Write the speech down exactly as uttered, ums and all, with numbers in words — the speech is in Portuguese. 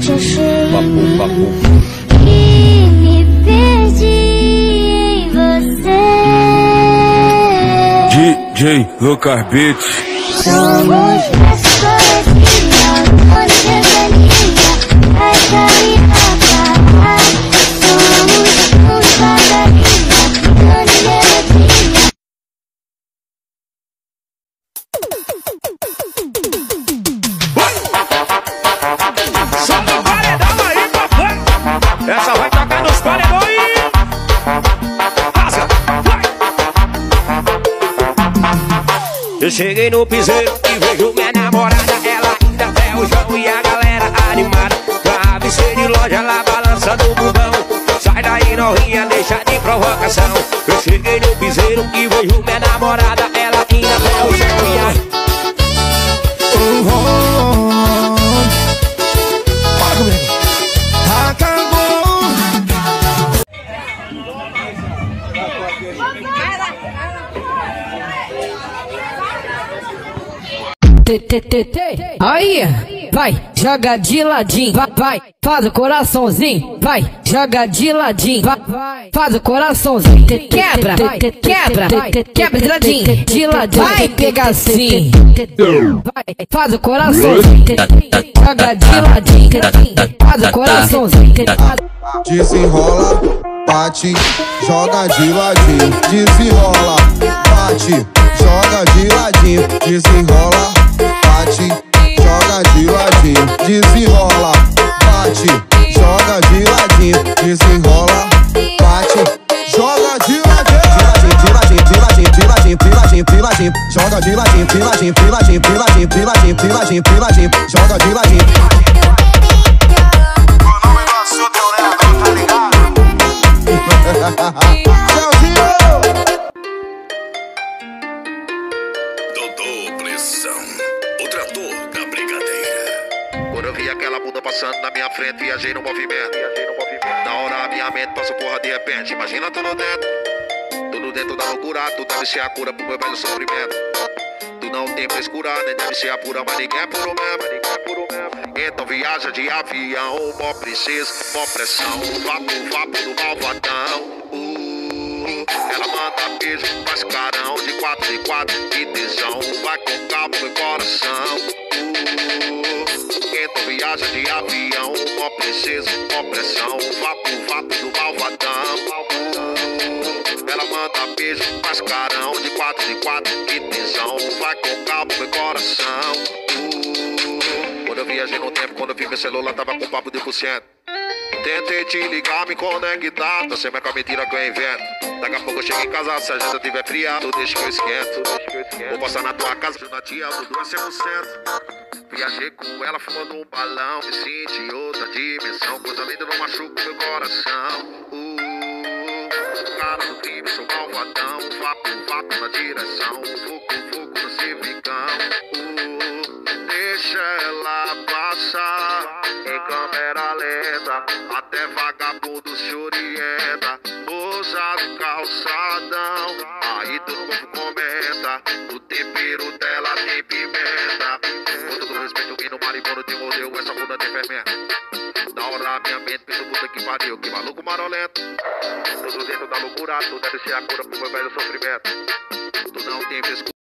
te achei papo, papo. e me perdi em você. D J Lucas Beats. Somos pessoas que não conhecem linha, vai cair na cara. Somos uns bailarina, grande melodia. Solta o paredão aí, papai. Essa vai tocar nos paredões. Rasga, vai. Eu cheguei no piseiro e vejo minha namorada. Ela ainda vê o jogo e a galera animada. Travesseiro de loja, ela balança do bundão. Sai daí, novinha, deixa de provocação. Eu cheguei no piseiro e vejo minha namorada. Ela ainda vê o jogo e a... Aí, vai, joga de ladinho, vai, vai, faz o coraçãozinho, vai, joga de ladinho, vai, vai, faz o coraçãozinho, quebra, quebra, quebra de ladinho, de ladinho, vai pegar assim, vai, faz o coraçãozinho, joga de ladinho, faz o coraçãozinho, desenrola, bate, joga de ladinho, desenrola, bate, joga de ladinho, desenrola, bate, joga de ladinho, desenrola, bate, joga de ladinho, desenrola, bate, joga de ladinho, de ladinho, de ladinho, de ladinho, de ladinho, de ladinho, joga de ladinho, de ladinho, de ladinho, de ladinho, de ladinho, de ladinho, de ladinho, joga de ladinho. Doutor Pressão, o trator da brigadeira. Quando eu vi aquela bunda passando na minha frente, viajei no movimento. Na hora a minha mente passou porra de repente. Imagina tudo dentro, tudo dentro da loucura. Tu deve ser a cura pro meu velho sofrimento. Tu não tem frescura, nem deve ser a pura, mas ninguém é puro mesmo. Então viaja de avião, mó princesa, mó pressão. Vapo, vapo do malvadão. Uh, ela manda beijo, faz carão. De quatro em quatro, que tesão. Vai com calma no coração. Uh, então viaja de avião, mó princesa, mó pressão. Vapo, vapo do malvadão. Uh, ela manda beijo, faz carão. De quatro em quatro, que tesão. Vai com calma no coração. Uh, quando eu viajei no tempo, quando eu vi meu celular, tava com papo de por cento. Tentei te ligar, me conectar. Tô sempre com a mentira que eu invento. Daqui a pouco eu chego em casa, se a janta tiver fria, tu deixa que eu esquento. Vou passar na tua casa, na tia, mudou a cem por cento. Viajei com ela fumando um balão. Me senti em outra dimensão. Coisa linda não machuca meu coração. Uh, cara do crime, sou malvadão. Vapo, vapo na direção. Fogo, fogo no civicão. Uh, deixa ela passar em câmera lenta. Até vagabundo se orienta. Usa do calçadão. Aí todo mundo comenta. O tempero dela tem pimenta. Com todo respeito, quem no maribondo te mordeu. Essa bunda tem fermento. Na hora a minha mente pensa, puta que pariu. Que maluco marolento. Tudo dentro da loucura. Tu deve ser a cura pro meu velho sofrimento. Tu não tem frescura.